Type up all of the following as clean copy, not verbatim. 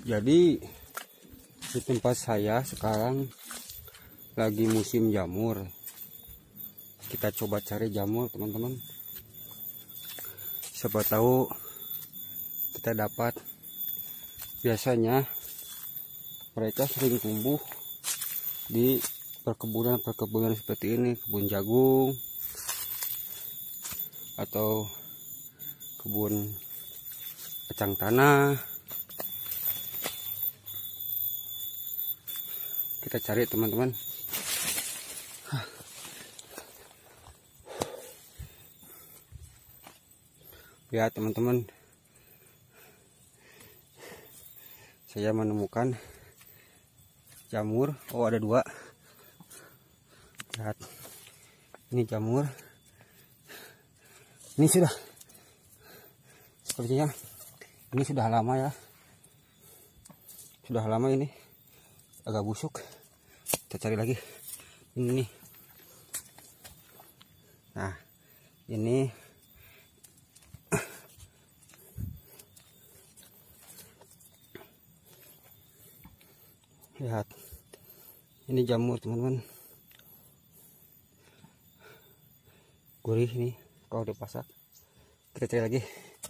Jadi di tempat saya sekarang lagi musim jamur. Kita coba cari jamur, teman-teman. Siapa tahu kita dapat. Biasanya mereka sering tumbuh di perkebunan seperti ini, kebun jagung atau kebun kacang tanah. Kita cari, teman-teman. Lihat, teman-teman, saya menemukan jamur. Oh, ada 2. Lihat, ini jamur. Ini sudah, sepertinya ini sudah lama ya, sudah lama, ini agak busuk. Kita cari lagi. Ini, nah ini lihat, ini jamur, teman-teman. Gurih ini kalau dipasak. Kita cari lagi,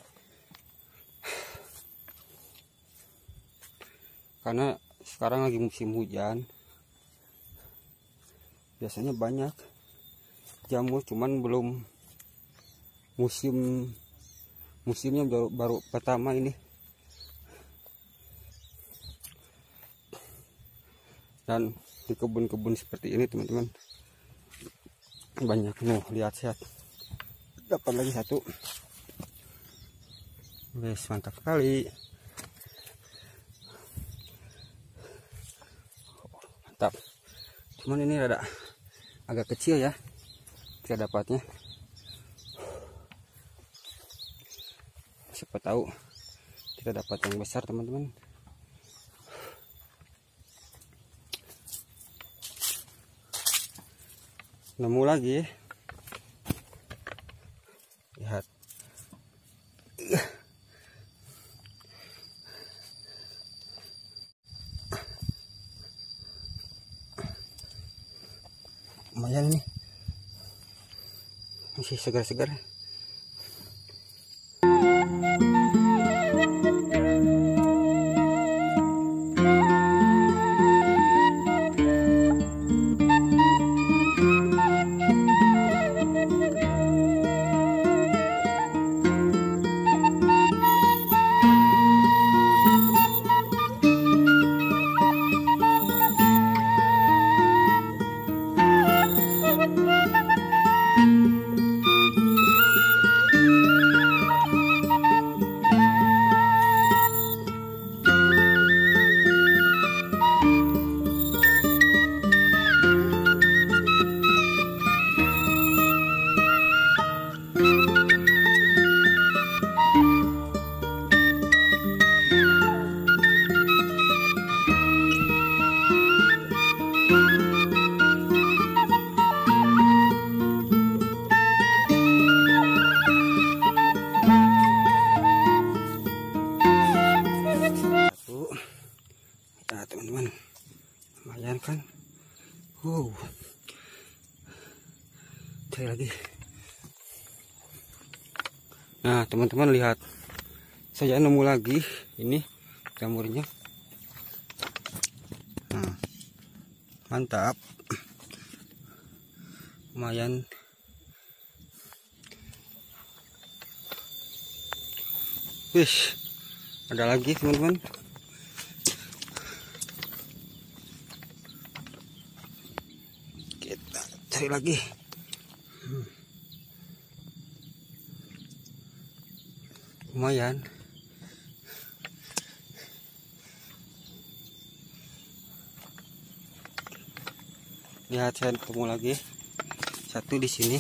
karena sekarang lagi musim hujan. Biasanya banyak jamur, cuman belum musimnya baru pertama ini. Dan di kebun-kebun seperti ini, teman-teman, banyak. Nih, lihat, sehat. Dapat lagi 1. Wes, mantap sekali. Mantap. Cuman ini rada agak kecil ya kita dapatnya. Siapa tahu kita dapat yang besar, teman-teman. Nemu lagi. Lihat. Lumayan nih, masih segar-segar. Nah, teman-teman, lumayan kan? Wow, cari lagi. Nah, teman-teman, lihat, saya nemu lagi ini jamurnya. Nah, mantap, lumayan. Wih, ada lagi, teman-teman. Kita cari lagi. Lumayan. Lihat, saya ketemu lagi 1 di sini.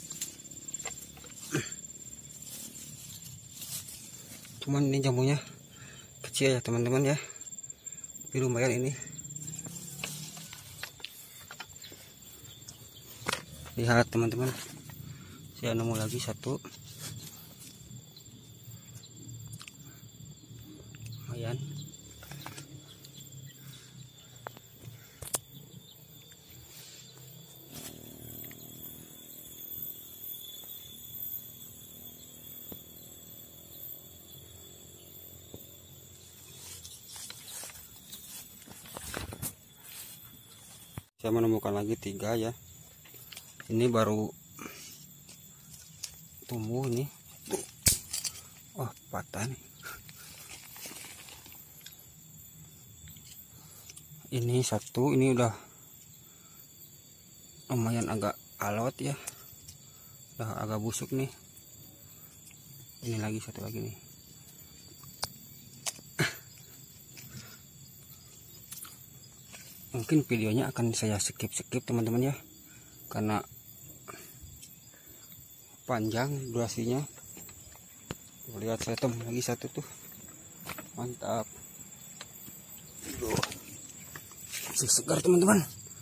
Cuman ini jamurnya kecil ya, teman-teman ya. Tapi lumayan ini. Lihat, teman-teman, saya nemu lagi 1. Lumayan. saya menemukan lagi 3 ya. Ini baru tumbuh nih. Oh, patah nih. Ini 1, ini udah lumayan agak alot ya, udah agak busuk nih. Ini lagi 1 lagi nih. Mungkin videonya akan saya skip teman-teman ya, karena panjang durasinya. Lihat, saya temu lagi 1 tuh, mantap. Masih segar teman-teman.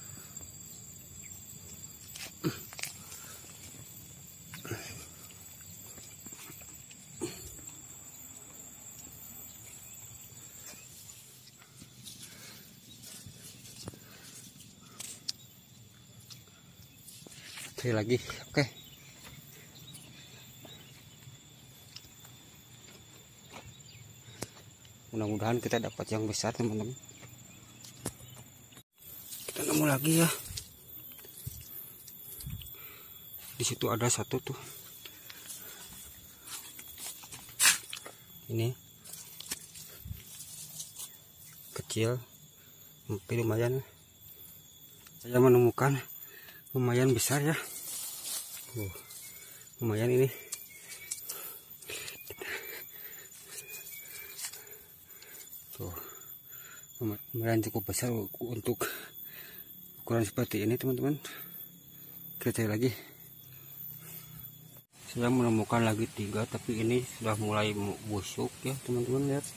Cari lagi, oke. Mudah-mudahan kita dapat yang besar teman-teman. Kita nemu lagi ya. Di situ ada 1 tuh. Ini kecil tapi lumayan. Saya menemukan lumayan besar ya. Lumayan ini. Tuh, lumayan cukup besar untuk ukuran seperti ini teman-teman. Kita cari lagi. Saya menemukan lagi 3, tapi ini sudah mulai busuk ya teman-teman, lihat.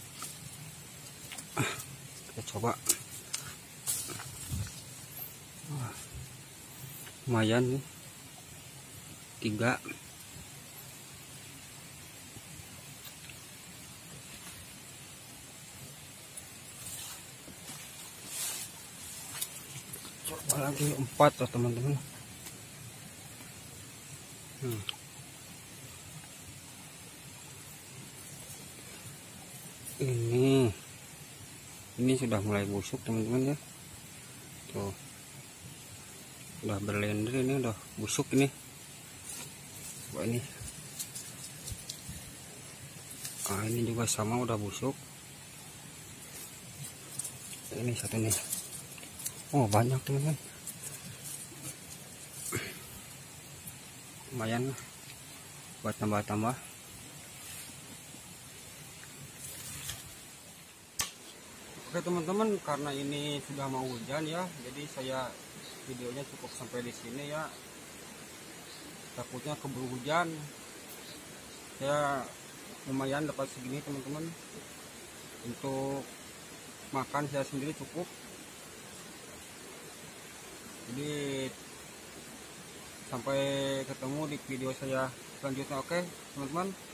Kita coba. Lumayan nih, 3. Coba lagi 4 tuh teman-teman. Ini sudah mulai busuk teman-teman ya. Tuh, udah berlender, ini udah busuk ini. Coba ini. Ini juga sama, udah busuk. Ini 1 nih. Oh, banyak teman-teman. Lumayan lah buat tambah-tambah. Oke teman-teman, karena ini sudah mau hujan ya, jadi saya videonya cukup sampai di sini ya. Takutnya keburu hujan. Saya lumayan dapat segini teman-teman. Untuk makan saya sendiri cukup. Jadi sampai ketemu di video saya selanjutnya. Oke teman-teman.